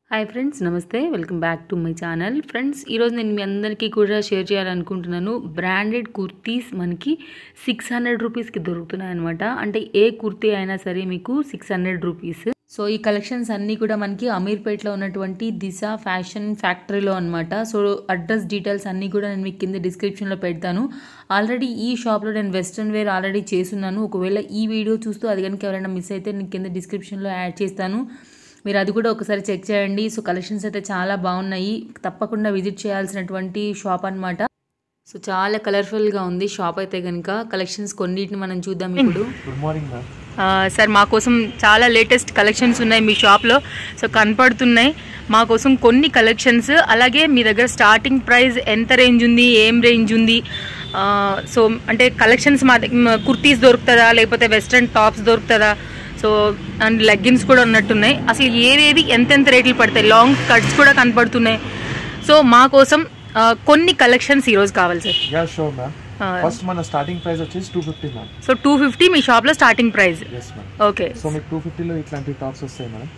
Hi friends, నమస్తే. Welcome back to my channel. Friends, ఈరోజు నేను మీ అందరికీ కూడా షేర్ చేయాలనుకుంటున్నాను. బ్రాండెడ్ కుర్తీస్ మనకి 600 రూపీస్కి దొరుకుతున్నాయి అనమాట. అంటే ఏ కుర్తీ అయినా సరే మీకు 600 రూపీస్. సో ఈ కలెక్షన్స్ అన్నీ కూడా మనకి అమీర్పేట్లో ఉన్నటువంటి దిశ ఫ్యాషన్ ఫ్యాక్టరీలో అనమాట. సో అడ్రస్ డీటెయిల్స్ అన్నీ కూడా నేను మీకు కింద డిస్క్రిప్షన్లో పెడతాను. ఆల్రెడీ ఈ షాప్లో నేను వెస్ట్రన్ వేర్ ఆల్రెడీ చేస్తున్నాను. ఒకవేళ ఈ వీడియో చూస్తూ అది కనుక ఎవరైనా మిస్ అయితే నేను కింద డిస్క్రిప్షన్లో యాడ్ చేస్తాను. మీరు అది కూడా ఒకసారి చెక్ చేయండి. సో కలెక్షన్స్ అయితే చాలా బాగున్నాయి. తప్పకుండా విజిట్ చేయాల్సినటువంటి షాప్ అనమాట. సో చాలా కలర్ఫుల్గా ఉంది షాప్ అయితే కనుక. కలెక్షన్స్ కొన్నిటిని మనం చూద్దాం ఇప్పుడు. Good morning ma'am. సార్, మా కోసం చాలా లేటెస్ట్ కలెక్షన్స్ ఉన్నాయి మీ షాప్లో. సో కనపడుతున్నాయి మా కోసం కొన్ని కలెక్షన్స్. అలాగే మీ దగ్గర స్టార్టింగ్ ప్రైస్ ఎంత రేంజ్ ఉంది, ఏం రేంజ్ ఉంది, సో అంటే కలెక్షన్స్ మా కుర్తీస్ దొరుకుతుందా లేకపోతే వెస్ట్రన్ టాప్స్ దొరుకుతుందా, సో అండ్ లెగ్గిన్స్ కూడా ఉన్నట్టున్నాయి. అసలు ఏవేవి ఎంతెంత రేట్లు పడతాయి, లాంగ్ కట్స్ కూడా కనపడుతున్నాయి. సో మా కోసం కొన్ని కలెక్షన్స్ ఈరోజు కావాలి sir. Yeah sure ma'am. First మన స్టార్టింగ్ ప్రైస్ వచ్చేసి 250 మ్యామ్. సో 250 మీ షాప్లో starting price. Yes ma'am. Okay. So మీకు 250లో ఇట్లాంటి టాప్స్ వస్తాయి మేడం.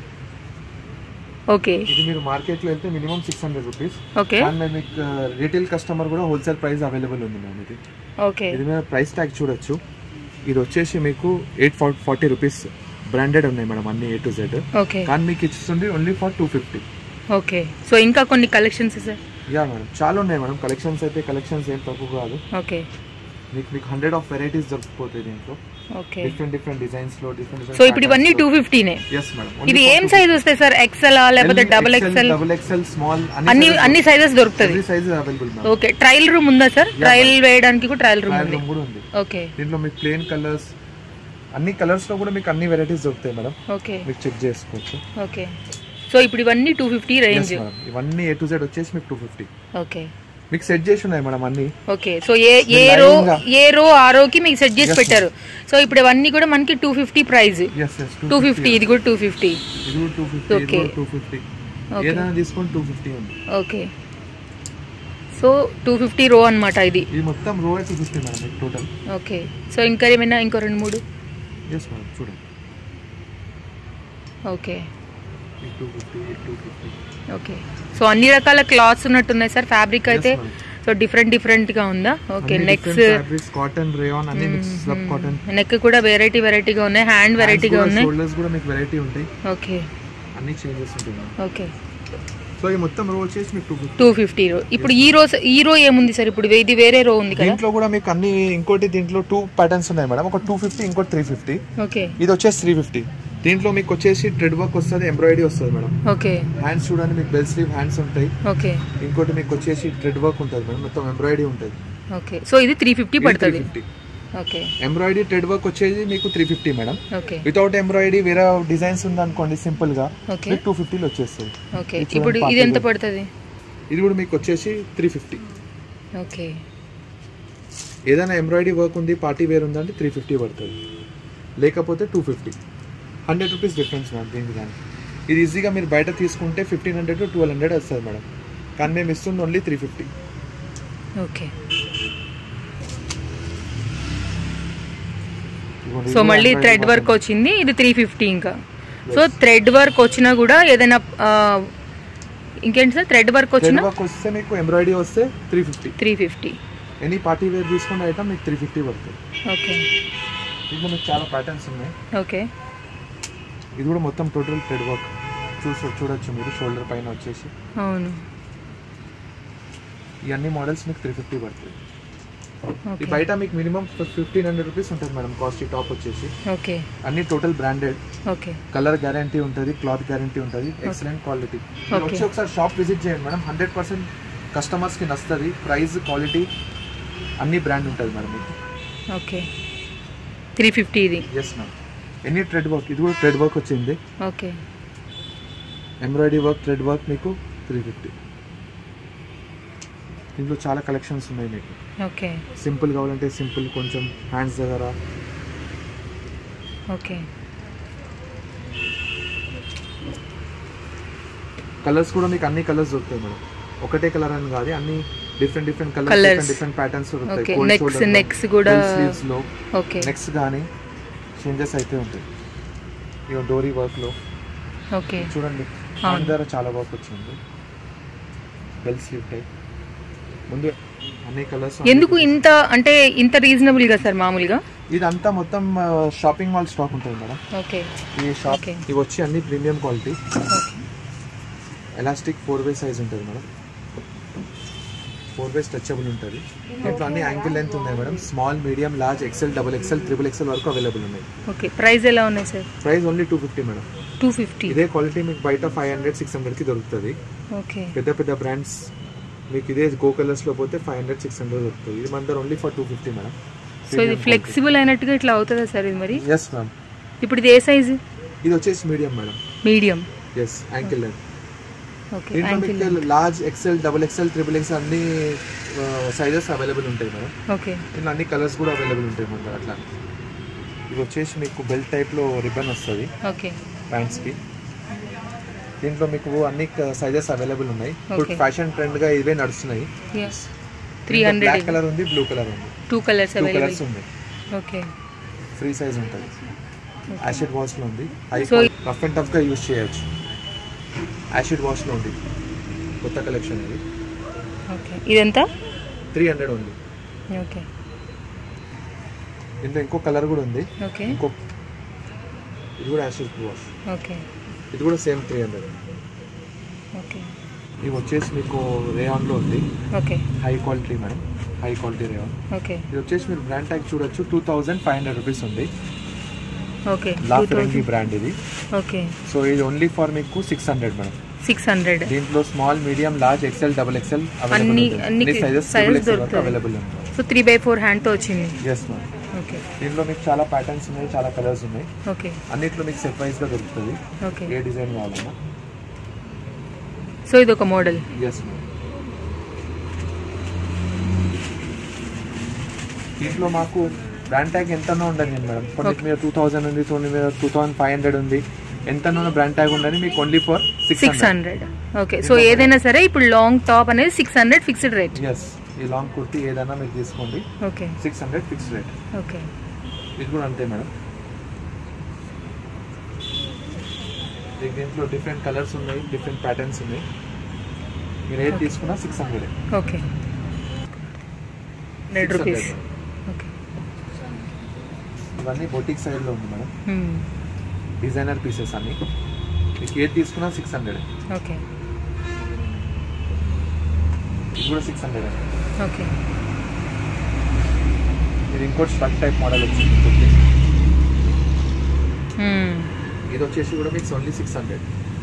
ఓకే. ఇది మీరు మార్కెట్లో వెళ్తే మినిమం 600 రూపీస్. ఓకే. అండ్ మీకు రీటైల్ కస్టమర్ కూడా హోల్సేల్ ప్రైస్ అవైలబుల్ ఉంది మ్యామ్. ఇది ఓకే. ఇది మీరు ప్రైస్ ట్యాగ్ చూడొచ్చు. ఇది వచ్చేసి మీకు 840 రూపీస్. బ్రాండెడ్ ఉన్నాయి మేడం అన్ని A to Z. ఓకే. కానీ మీకు ఇస్తుంది ఓన్లీ ఫర్ 250. ఓకే. సో ఇంకా కొన్ని కలెక్షన్స్ సార్. యా మేడం, చాలా ఉన్నాయి మేడం కలెక్షన్స్. అయితే కలెక్షన్స్ ఏం తక్కువ కాదు. ఓకే. మీకు 100 ఆఫ్ వెరైటీస్ దొరికిపోతాయి దీంట్లో. ఓకే. డిఫరెంట్ డిజైన్స్ లో డిఫరెంట్. సో ఇప్పుడు ఇవన్నీ 250నే. yes madam. ఇది ఏం సైజ్ వస్తాయి సార్? ఎక్సెల్ లేకపోతే double XL? Double XL, small, అన్ని సైజెస్ దొరుకుతాయి. అన్ని sizes available madam. Okay. Trial room ఉందా సార్? ట్రయల్ వేయడానికి కూడా ట్రయల్ రూమ్ ఉంది. ఓకే. దీంట్లో మీకు ప్లేన్ కలర్స్, అన్ని కలర్స్ లో కూడా మీకు అన్ని వెరైటీస్ దొరుకుతాయి మేడం. ఓకే. మీకు చెక్ చేసుకోవచ్చు. ఓకే. సో ఇప్పుడు ఇవన్నీ 250 రేంజ్. ఇవన్నీ A to Z వచ్చేసి మీకు 250. ఓకే. మీకు సెట్ చేసి ఉన్నాయి మేడం అన్ని. ఓకే. సో ఏ రో ఆ రోకి మీకు సెట్ చేసి పెట్టారు. సో ఇప్పుడు ఇవన్నీ కూడా మనకి 250 ప్రైస్. 250. ఇది కూడా 250. ఇది కూడా 250. ఓకే. 250. ఏదైనా తీసుకొని 250 ఉంది. ఓకే. సో 250 రో అన్నమాట. ఇది మొత్తం రో 250 మేడం మీకు టోటల్. ఓకే. సో ఇంకా ఏమైనా ఇంకో 2-3? yes మేడం చూడండి. ఓకే. 250. ఓకే. సో అన్ని రకాల క్లాత్స్ ఉన్నట్టున్నాయి సార్. ఫ్యాబ్రిక్ అయితే సో డిఫరెంట్ గా ఉందా? ఓకే. నెక్స్ కాటన్, రేయాన్ అన్ని మిక్స్ స్లబ్ కాటన్. నెక్ కూడా వెరైటీగా ఉన్నాయి. హ్యాండ్ వెరైటీగా ఉన్నాయి. షోల్డర్స్ కూడా మీకు వెరైటీ ఉంటాయి. ఓకే. అన్ని చేంజెస్ ఉంటాయి. ఓకే. సో ఈ మొత్తం రో వచ్చేసి మీకు 250 రో. ఇప్పుడు ఈ రో ఏముంది సార్? ఇప్పుడు ఇది వేరే రో ఉంది కదా. దీంట్లో కూడా మీకు అన్ని ఇంకోటి దీంట్లో 2 ప్యాటర్న్స్ ఉన్నాయి మేడం. ఒక 250, ఇంకోటి 350. ఓకే. ఇది వచ్చేసి 350. దీంట్లో మీకు వచ్చేసి థ్రెడ్ వర్క్ వస్తుంది, ఎంబ్రాయిడరీ వస్తుంది మేడం. ఓకే. హ్యాండ్స్ చూడండి మీకు బెల్ స్లీవ్ హ్యాండ్స్ ఉంటాయి. ఓకే. ఇంకోటి మీకు వచ్చేసి థ్రెడ్ వర్క్ ఉంటుంది మేడం, మొత్తం ఎంబ్రాయిడరీ ఉంటుంది. ఓకే. సో ఇది 350 పడుతుంది. ఓకే. ఎంబ్రాయిడరీ థ్రెడ్ వర్క్ వచ్చేది మీకు 350 మేడం. ఓకే. వితౌట్ ఎంబ్రాయిడరీ వేరే డిజైన్స్ ఉంది అనుకోండి సింపుల్ గా, ఓకే, 250లో వచ్చేస్తుంది. ఓకే. ఇప్పుడు ఇది ఎంత పడుతుంది? ఇది కూడా మీకు వచ్చేసి 350. ఓకే. ఏదైనా ఎంబ్రాయిడరీ వర్క్ ఉంది, పార్టీ వేర్ ఉందంటే 350 పడుతుంది, లేకపోతే 250. 100 రూపీస్ డిఫరెన్స్ మ్యామ్ దీనికి దానికి. ఇది ఈజీగా మీరు బయట తీసుకుంటే 1500 to 1200 వస్తుంది మేడం, కానీ మేము ఇస్తుంది ఓన్లీ 350. ఓకే. సో మళ్ళీ థ్రెడ్ వర్క్ వచ్చింది, ఇది 350. ఇంకా సో థ్రెడ్ వర్క్ వచ్చినా కూడా ఏదైనా ఇంకేంటి సార్? థ్రెడ్ వర్క్ వచ్చినా వస్తే మీకు ఎంబ్రాయిడరీ వస్తే 350. ఎనీ పార్టీ వేర్ తీసుకున్న ఐటమ్ మీకు 350 పడుతుంది. ఓకే. దీంట్లో మీకు చాలా ప్యాటర్న్స్ ఉన్నాయి. ఓకే. ఇది కూడా మొత్తం టోటల్ థ్రెడ్ వర్క్ చూడొచ్చు మీరు. షోల్డర్ పైన వచ్చేసి అవును, ఇవన్నీ మోడల్స్ మీకు 350 పడుతుంది. ఈ బయట మీకు మినిమం 1500 రూపీస్ ఉంటుంది మేడం కాస్ట్. ఈ టాప్ వచ్చేసి ఓకే అన్ని total branded. Okay. Colour guarantee ఉంటుంది, క్లాత్ గ్యారంటీ ఉంటుంది, ఎక్సలెంట్ క్వాలిటీ. వచ్చి ఒకసారి షాప్ విజిట్ చేయండి మేడం. 100% కస్టమర్స్ కి నచ్చుతుంది. ప్రైస్, క్వాలిటీ అన్ని బ్రాండ్ ఉంటుంది మేడం మీకు. ఓకే. 350 ఇది. Yes ma'am. Any thread work, ఇది కూడా థ్రెడ్ వర్క్ వచ్చింది. Okay. Embroidery work, thread work మీకు 350. దీంట్లో చాలా కలెక్షన్స్ ఉన్నాయి మీకు. ఓకే. సింపుల్ కావాలంటే సింపుల్, కొంచెం హ్యాండ్స్ దగ్గర. ఓకే. కలర్స్ కూడా మీకు అన్ని కలర్స్ దొరుకుతాయి మేడం. ఒకటే కలర్ అని కాదు, అన్ని డిఫరెంట్ కలర్స్, డిఫరెంట్ ప్యాటర్న్స్ దొరుకుతాయి. నెక్స్ కూడా స్లీవ్స్ లో ఓకే నెక్స్ గానీ చేంజెస్ అయితే ఉంటాయి. ఇక డోరీ వర్క్ లో ఓకే చూడండి హ్యాండ్ ద్వారా చాలా బాగా వచ్చింది. బెల్ స్లీవ్ టైప్ ముందు అన్ని కలర్స్. ఎందుకు ఇంత అంటే ఇంత రీజనబుల్ గా సార్? మామూలుగా ఇదంతా మొత్తం షాపింగ్ మాల్ స్టాక్ ఉంటుంది మేడం. ఓకే. ఈ షాప్ ఇవి వచ్చి అన్ని premium quality. Elastic 4-way size ఉంటుంది మేడం. 4-way స్ట్రెచబుల్ ఉంటుంది. దీంట్లో అన్ని యాంకిల్ లెంత్ ఉన్నాయి madam. Small, medium, large, XL, XXL, XXL వరకు అవైలబుల్ ఉన్నాయి. ఓకే. ప్రైస్ ఎలా ఉన్నాయి సార్? Price only 250 madam. 250. ఇదే క్వాలిటీ మీకు బయట 500-600 కి దొరుకుతుంది. ఓకే. పెద్ద పెద్ద బ్రాండ్స్ మీకు ఇదే గో కలర్స్ లో పోతే 500-600 దొరుకుతుంది. ఇది మన దగ్గర ఓన్లీ ఫర్ 250 మేడం. సో ఇది ఫ్లెక్సిబుల్ అయినట్టుగా ఇట్లా అవుతుందా సార్ ఇది మరి? yes ma'am. ఇప్పుడు ఇది ఏ సైజ్? ఇది వచ్చేసి medium madam. Medium. yes, ankle length. Okay. Ankle length large, XL, XXL, XXL అన్ని సైజెస్ అవైలబుల్ ఉంటాయి మేడం. ఓకే. దీంట్లో అన్ని కలర్స్ కూడా అవైలబుల్ ఉంటాయి మన దగ్గర. అట్లా ఇది వచ్చేసి మీకు బెల్ట్ టైప్ లో రిబ్బన్ వస్తుంది. ఓకే. ప్యాంట్స్ కి దీంట్లో మీకు అన్ని సైజెస్ అవైలబుల్ ఉన్నాయి. ఇప్పుడు ఫ్యాషన్ ట్రెండ్ గా ఇవే నడుస్తున్నాయి. 300 బ్లాక్ కలర్ ఉంది, బ్లూ కలర్ ఉంది. 2 కలర్స్ అవైలబుల్ ఉన్నాయి. ఓకే. ఫ్రీ సైజ్ ఉంటుంది. యాసిడ్ వాష్ లో ఉంది. రఫ్ అండ్ టఫ్ గా యూజ్ చేయొచ్చు. యాసిడ్ వాష్ లో ఉంది. కొత్త కలెక్షన్ ఇది. ఓకే. ఇదంతా 300 ఉంది. ఓకే. ఇందులో ఇంకో కలర్ కూడా ఉంది. ఓకే. ఇంకో ఇది కూడా యాసిడ్ వాష్. ఓకే. ఇది కూడా సేమ్ 300. ఓకే. ఇది వచ్చేసి మీకు రేయాన్ లో ఉంది. Okay. High quality madam. High quality rayon. Okay. ఇది వచ్చేసి మీరు బ్రాండ్ ట్యాగ్ చూడొచ్చు. 2500 రూపీస్ ఉంది. ఓకే. లా ఫ్రెండ్లీ బ్రాండ్ ఇది. ఓకే. సో ఇది ఓన్లీ ఫర్ మీకు 600 మేడం. 600. దీంట్లో small, medium, large, XL, XXL available ఉంటాయి. అన్ని సైజెస్ అవైలబుల్ ఉంటాయి. సో 3/4 హ్యాండ్ తో వచ్చింది. yes ma'am. ఓకే. దీంట్లో మీకు చాలా ప్యాటర్న్స్ ఉన్నాయి, చాలా కలర్స్ ఉన్నాయి. ఓకే. అన్నిట్లో మీకు సెట్ వైజ్ గా దొరుకుతుంది. ఓకే. ఏ డిజైన్ కావాలన్నా. సో ఇది ఒక మోడల్. yes ma'am. దీంట్లో మాకు బ్రాండ్ ట్యాగ్ ఎంతనో ఉండదు మేడం. కొన్ని మీద 2000 ఉంది, కొన్ని మీద 2500 ఉంది. ఎంతనో బ్రాండ్ ట్యాగ్ ఉండని మీకు ఓన్లీ ఫర్ 600. ఓకే. సో ఏదైనా సరే ఇప్పుడు లాంగ్ టాప్ అనేది 600 ఫిక్స్డ్ రేట్. yes. ఈ లాంగ్ కుర్తీ ఏదైనా మీరు తీసుకోండి. ఓకే. 600 fixed rate. ఓకే. ఇది కూడా అంతే మేడం. దీంట్లో డిఫరెంట్ కలర్స్ ఉన్నాయి, డిఫరెంట్ ప్యాటర్న్స్ ఉన్నాయి. మీరు ఏది తీసుకున్నా 600. ఓకే. 100 రూపీస్. ఓకే. ఇవన్నీ బొటిక్ సైడ్ లో ఉంది మేడం. డిజైనర్ పీసెస్ అన్ని. మీకు ఏది తీసుకున్నా 600. ఓకే. ఇది కూడా 600. ఓకే. ఇది ఇంకోటి స్ట్రక్ టైప్ మోడల్ వచ్చింది కుర్తీ. ఇది వచ్చేసి కూడా మీకు ఓన్లీ 600.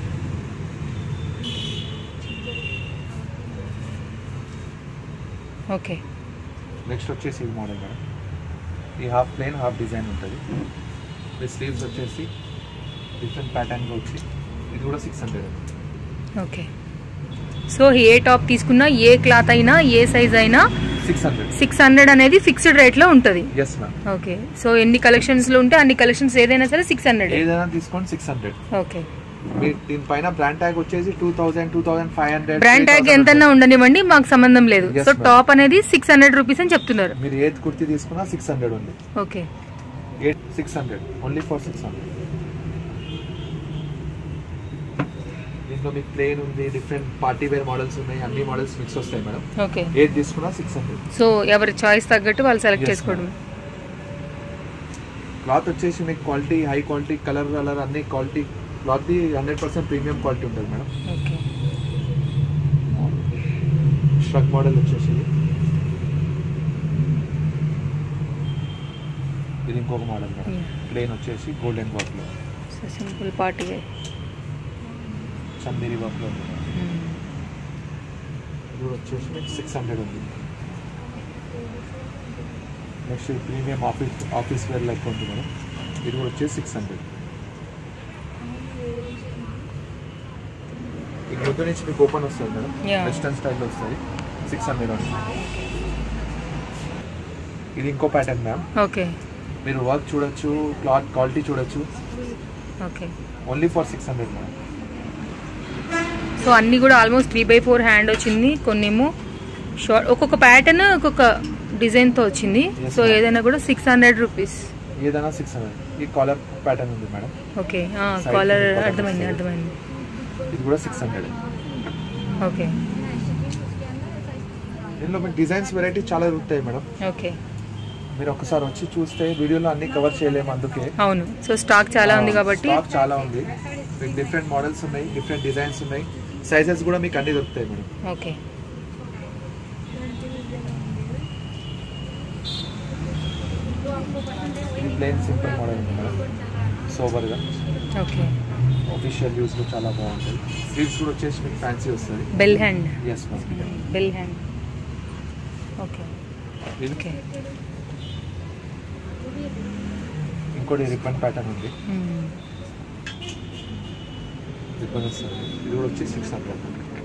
ఓకే. నెక్స్ట్ వచ్చేసి ఇది మోడల్ మేడం. ఈ హాఫ్ ప్లేన్ హాఫ్ డిజైన్ ఉంటుంది. ఈ స్లీవ్స్ వచ్చేసి డిఫరెంట్ ప్యాటర్న్గా వచ్చి ఇది కూడా 600. ఓకే. సో ఏ టాప్ తీసుకున్నా, ఏ క్లాత్ అయినా, ఏ సైజ్ అయినా 600 అనేది ఫిక్స్డ్ రేట్ లో ఉంటుంది. yes ma'am. ఓకే. సో ఎన్ని కలెక్షన్స్ లో ఉంటే అన్ని కలెక్షన్స్ ఏదైనా సరే 600. ఏదైనా తీసుకోండి 600. ఓకే. దీని పైన బ్రాండ్ ట్యాగ్ వచ్చేసి 2000, 2500. బ్రాండ్ ట్యాగ్ ఎంతన్నా ఉండనివ్వండి, మాకు సంబంధం లేదు. సో టాప్ అనేది 600 రూపీస్ అని చెప్తున్నారు. మీరు ఏది కుర్తీ తీసుకున్నా 600 ఉంది. ఓకే. 600 only for 600. దీంట్లో మీకు ప్లేన్ ఉంది, డిఫరెంట్ పార్టీ వేర్ మోడల్స్ ఉన్నాయి, అన్ని మోడల్స్ మిక్స్ వస్తాయి మేడం. ఓకే. ఏది తీసుకున్నా 600. సో ఎవరి చాయిస్ తగ్గట్టు వాళ్ళు సెలెక్ట్ చేసుకోవడం. క్లాత్ వచ్చేసి మీకు క్వాలిటీ, హై క్వాలిటీ, కలర్ అన్ని క్వాలిటీ క్లాత్ 100% ప్రీమియం క్వాలిటీ ఉంటుంది మేడం. ఓకే. స్ట్రక్ మోడల్ వచ్చేసి ఇది ఇంకొక మోడల్ మేడం. ప్లేన్ వచ్చేసి గోల్డెన్ వర్క్ లో, simple party wear Chanderi work లో ఉంది. ఇది వచ్చేసి మీకు 600 ఉంది. నెక్స్ట్ ప్రీమియం ఆఫీస్ వేర్ లెక్క ఉంది మేడం. ఇది కూడా వచ్చేసి 600. ఈ ముందు నుంచి మీకు ఓపెన్ వస్తుంది మేడం. వెస్టర్న్ స్టైల్లో వస్తుంది. 600 ఉంది. ఇది ఇంకో ప్యాటర్న్ మ్యామ్. ఓకే. మీరు వర్క్ చూడొచ్చు, క్లాత్ క్వాలిటీ చూడొచ్చు. Okay. Only for 600 madam. So అన్నీ కూడా ఆల్మోస్ట్ 3/4 హ్యాండ్ వచ్చింది. కొన్ని ఏమో షార్ట్, ఒక్కొక్క ప్యాటర్న్ ఒక్కొక్క డిజైన్తో వచ్చింది. సో ఏదైనా కూడా 600 రూపీస్. ఏదైనా 600. ఈ కాలర్ ప్యాటర్న్ ఉంది మేడం. ఓకే. కాలర్ అర్థమైంది. ఇది కూడా 600. ఓకే. దీనిలో మీకు డిజైన్స్ వెరైటీ చాలా దొరుకుతాయి మేడం. ఓకే. మీరు ఒకసారి వచ్చి చూస్తే వీడియోలో అన్ని కవర్ చేయలేము, అందుకే. అవును. సో స్టాక్ చాలా ఉంది కాబట్టి. స్టాక్ చాలా ఉంది. మీకు డిఫరెంట్ మోడల్స్ ఉన్నాయి, డిఫరెంట్ డిజైన్స్ ఉన్నాయి, సైజెస్ కూడా మీకు అన్ని దొరుకుతాయి మేడం. ఓకే. ఇది ప్లెయిన్ సింపుల్ మోడల్ ఉంది మేడం, సోబర్గా. ఓకే. ఆఫీషియల్ యూస్లో చాలా బాగుంటుంది. స్లీవ్స్ కూడా వచ్చేసి మీకు ఫ్యాన్సీ వస్తుంది. Bell hand. Yes ma'am, bell hand. Okay. Okay. ఇంకోటి రిబ్బన్ ప్యాటర్న్ ఉంది, రిబ్బన్ వస్తుంది. ఇది కూడా వచ్చి 600.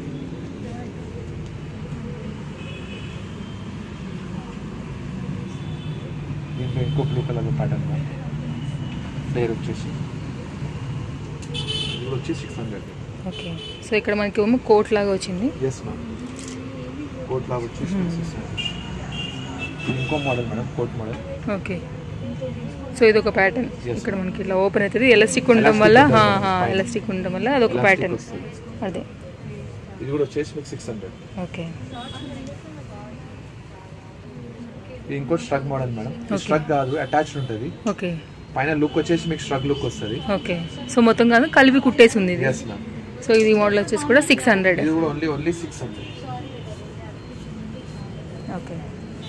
దీంట్లో ఇంకో బ్లూ కలర్ ప్యాటర్న్ ఫ్లేర్ వచ్చేసి, ఇది కూడా వచ్చి 600. ఓకే. సో ఇక్కడ మనకి ఏమో కోట్ లాగా వచ్చింది. ఎస్ మ్యామ్, కోట్ లాగా వచ్చేసి 600. ఇది ఇంకో model madam, coat model. Okay. So ఇది ఒక ప్యాటర్న్. ఇక్కడ మనకి ఇట్లా ఓపెన్ అవుతుంది, ఎలాస్టిక్ ఉండడం వల్ల. ఎలాస్టిక్ ఉండడం వల్ల అదొక ప్యాటర్న్. అదే. ఇది కూడా వచ్చేసి మీకు 600. ఓకే. ఇది ఇంకో స్ట్రగ్ మోడల్ మేడం. స్ట్రగ్ కాదు, అటాచ్డ్ ఉంటుంది. ఓకే. పైన లుక్ వచ్చేసి మీకు స్ట్రగ్ లుక్ వస్తుంది. ఓకే. సో మొత్తం కాదు, కలిపి కుట్టేసి ఉంది ఇది. Yes ma'am. సో ఇది మోడల్ వచ్చేసి కూడా 600. ఇది కూడా ఓన్లీ 600. ఓకే.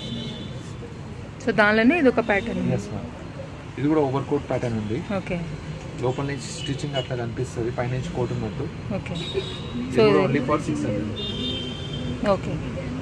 సో దానిలోనే ఇది ఒక ప్యాటర్న్. Yes ma'am. ఇది కూడా ఓవర్ కోట్ ప్యాటర్న్ ఉంది. ఓకే. లోపల నుంచి స్టిచ్చింగ్ అట్లా కనిపిస్తుంది, పైన నుంచి కోట్ ఉన్నట్టు. Okay. So only for 600. Okay.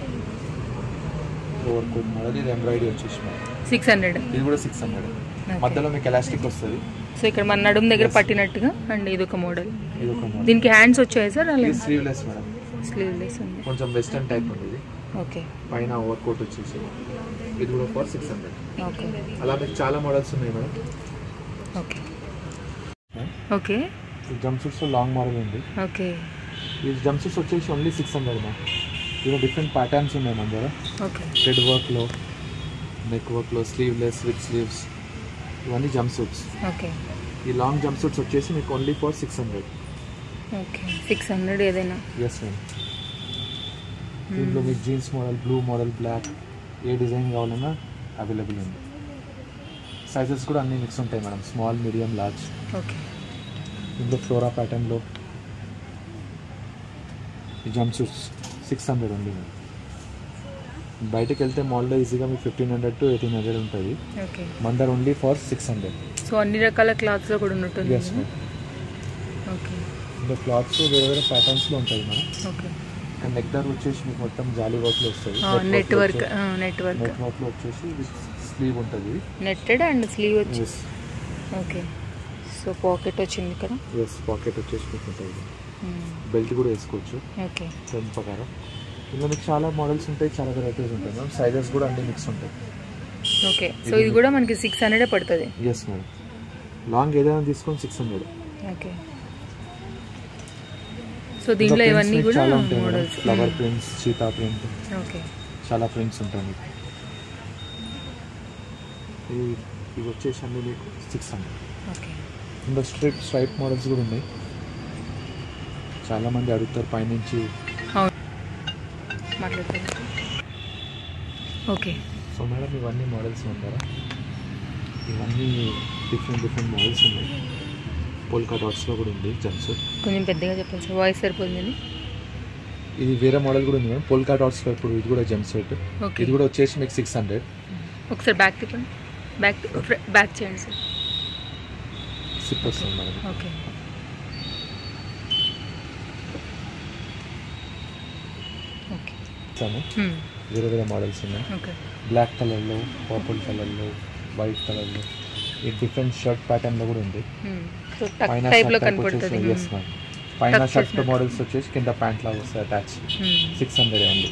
Overcoat model. ఇది ఎంబ్రాయిడరీ వచ్చేసి 600. ఇది కూడా 600. మధ్యలో మీకు ఎలాస్టిక్ వస్తుంది. సో ఇక్కడ మన నడుము దగ్గర పట్టినట్టుగా. అండ్ ఇది ఒక మోడల్. ఇది ఒక మోడల్. దీనికి హ్యాండ్స్ వచ్చాయి సార్? అలా స్లీవ్లెస్ మేడం. స్లీవ్లెస్ ఉంది. కొంచెం వెస్టర్న్ టైప్ ఉంది ఇది. ఓకే. పైన ఓవర్ కోట్ వచ్చేసి, ఇది కూడా ఫర్ 600. ఓకే. అలా మీకు చాలా మోడల్స్ ఉన్నాయి మేడం. ఓకే. ఓకే. ఈ జంప్సూట్స్ లాంగ్ మోడల్ ఉంది. ఓకే. ఈ జంప్సూట్స్ వచ్చేసి ఓన్లీ 600 మ్యామ్. ఇలా డిఫరెంట్ ప్యాటర్న్స్ ఉన్నాయి మన దగ్గర. ఓకే. థ్రెడ్ వర్క్లో, నెక్ వర్క్లో, స్లీవ్లెస్ విత్ స్లీవ్స్, ఇవన్నీ జంప్సూట్స్. ఓకే. ఈ లాంగ్ జంప్సూట్స్ వచ్చేసి మీకు ఓన్లీ ఫర్ 600. ఓకే. 600 ఏదైనా. Yes ma'am. దీంట్లో మీకు jeans model, blue model, black, ఏ డిజైన్ కావాలన్నా అవైలబుల్ ఉంది. సైజెస్ కూడా అన్నీ మిక్స్ ఉంటాయి madam, small, medium, large. Okay. ఇందులో ఫ్లోరా ప్యాటర్న్లో ఈ జంప్సూట్స్ 600 ఉంది మేడం. బయటకు వెళ్తే మాల్లో ఈజీగా మీకు 1500 to 1800 ఉంటుంది. ఓకే. మన దగ్గర ఓన్లీ ఫర్ 600. సో అన్ని రకాల క్లాత్స్లో కూడా ఉన్నట్టుంది. Yes ma'am. ఓకే. ఇందులో క్లాత్స్ వేరే వేరే ప్యాటర్న్స్లో ఉంటుంది మేడం. ఓకే. అండ్ నెక్ దగ్గర వచ్చేసి మీకు మొత్తం జాలీ వర్క్లో వస్తుంది. Net work. నెట్ వర్క్లో వచ్చేసి విత్ స్లీవ్ ఉంటుంది. నెట్టెడ్ అండ్ స్లీవ్ వచ్చి. ఓకే. సో పాకెట్ వచ్చింది ఇక్కడ. ఎస్, పాకెట్ వచ్చేసి మీకు ఉంటుంది. బెల్ట్ కూడా వేసుకోవచ్చు. ఓకే. ట్రెండ్ ప్రకారం ఇందులో మీకు చాలా మోడల్స్ ఉంటాయి, చాలా వెరైటీస్ ఉంటాయి మ్యామ్. సైజెస్ కూడా అన్ని మిక్స్ ఉంటాయి. ఓకే. సో ఇది కూడా మనకి 600 పడుతుంది. Yes madam. లాంగ్ ఏదైనా తీసుకొని 600. ఓకే. సో దీంట్లో ఇవన్నీ కూడా models. Flower prints, cheetah print, okay, చాలా ప్రింట్స్ ఉంటాయి మీకు. ఇవి వచ్చేసి అన్నీ మీకు 600. ఓకే. ఇందులో స్ట్రైప్ మోడల్స్ కూడా ఉన్నాయి. చాలామంది అడుగుతారు పైనుంచి. మాట్లాడతారు. ఓకే. సో మేడం ఇవన్నీ మోడల్స్ ఉంటారా? ఇవన్నీ డిఫరెంట్ మోడల్స్ ఉన్నాయి. పోల్కా డాట్స్లో కూడా ఉంది జంప్సూట్. కొంచెం పెద్దగా చెప్పండి సార్, వాయిస్ సరిపోతుంది. ఇది వేరే మోడల్ కూడా ఉంది మేడం, పోల్కా డాట్స్లో. ఇప్పుడు ఇది కూడా జంప్సూట్. ఇది కూడా వచ్చేసి మీకు 600. ఒకసారి బ్యాక్ తిప్పండి, బ్యాక్ చేయండి సార్. సిప్ వస్తుంది మేడం. ఓకే. ఓకే. వేరే మోడల్స్ ఉన్నాయి. ఓకే. బ్లాక్ కలర్లో, పర్పుల్ కలర్లో, వైట్ కలర్లో, ఈ డిఫరెంట్ షర్ట్ ప్యాటర్న్లో కూడా ఉంది. పైన పైన షర్ట్ మోడల్స్ వచ్చేసి కింద ప్యాంట్ లాగా వస్తాయి అటాచ్. 600 ఉంది.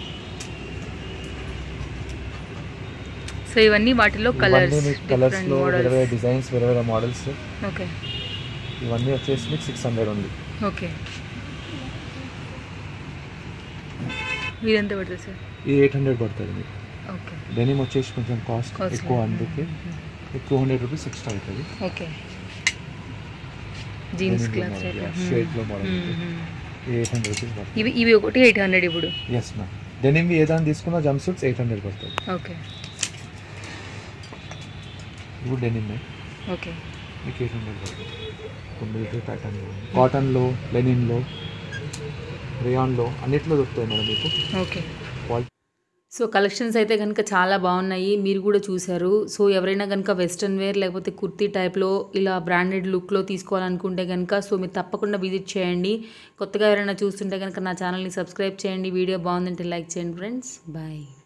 సో ఇవన్నీ వాటిలో కలర్స్లో వేరే వేరే డిజైన్స్, వేరే వేరే మోడల్స్. ఓకే. ఇవన్నీ వచ్చేసి మీకు 600 ఉంది. ఓకే. ఇది ఎంత పడుతుంది సార్? ఇది 800 పడుతుంది మీకు. ఓకే. డెనిమ్ వచ్చేసి కొంచెం కాస్ట్ ఎక్కువ, అందుకే 200 రూపీస్ ఎక్స్ట్రా అవుతుంది. ఓకే. జీన్స్ క్లాత్ షేడ్లో మోడల్. 800 రూపీస్ పడుతుంది. ఇవి ఒకటి 800 ఇప్పుడు. Yes ma'am. డెనిమ్వి ఏదాన్ని తీసుకున్నా జంప్ సూట్స్ 800 పడుతుంది. ఓకే. ఇప్పుడు డెనిమ్ ఓకే. మీకు 800 పడుతుంది. మిలిటరీ ప్యాటర్న్లో, కాటన్లో, లెనిన్లో, రేయాన్లో అన్నిట్లో దొరుకుతాయి మేడం మీకు. ఓకే. సో కలెక్షన్స్ అయితే కనుక చాలా బాగున్నాయి, మీరు కూడా చూసారు. సో ఎవరైనా కనుక వెస్ట్రన్ వేర్ లేకపోతే కుర్తీ టైప్లో ఇలా బ్రాండెడ్ లుక్లో తీసుకోవాలనుకుంటే కనుక సో మీరు తప్పకుండా విజిట్ చేయండి. కొత్తగా ఎవరైనా చూస్తుంటే కనుక నా ఛానల్ని సబ్స్క్రైబ్ చేయండి. వీడియో బాగుందంటే లైక్ చేయండి ఫ్రెండ్స్. బాయ్.